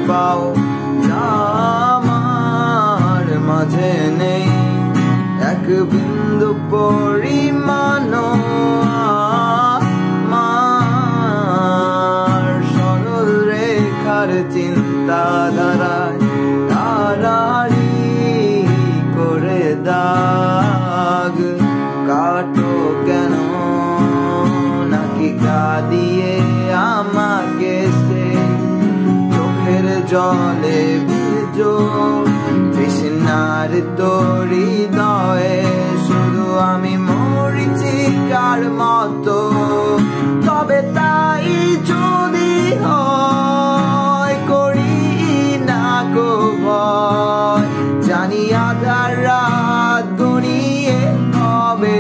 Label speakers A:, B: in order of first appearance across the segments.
A: পাও আমার মাঝে নেই এক বিন্দু পরিমাণ আমার সরল রেখার চিন্তাধারায় তাড়াড়ি করে দাগ কাটো কেন নাকি কাঁদিয়ে আমাকে সে চোখের জলে ভিজো তৃষ্ণার তোরি হৃদয়ে শুধু আমি মরিচিকার মতো তবে তাই যদি হয় করি না গো ভয় জানি আধার রাত গড়িয়ে হবে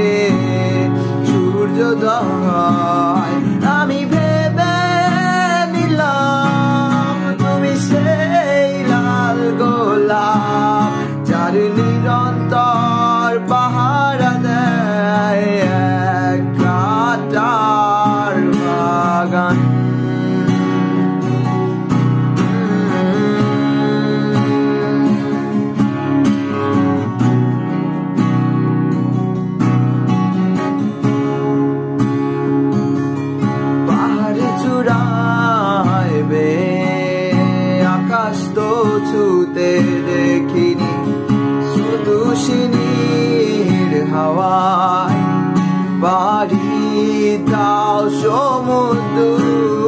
A: সূর্যোদয় আমি ভেবে নিলাম তুমি সেই লাল গোলাপ যার নিরন্তর পাহারা দেয় এক কাঁটার বাগান পাহাড়ে চূড়ায় বে আকাশ তো ছুতে দেখিনি শুধু শিনির হাওয়ায় বাড়ি দাও সমুদ্র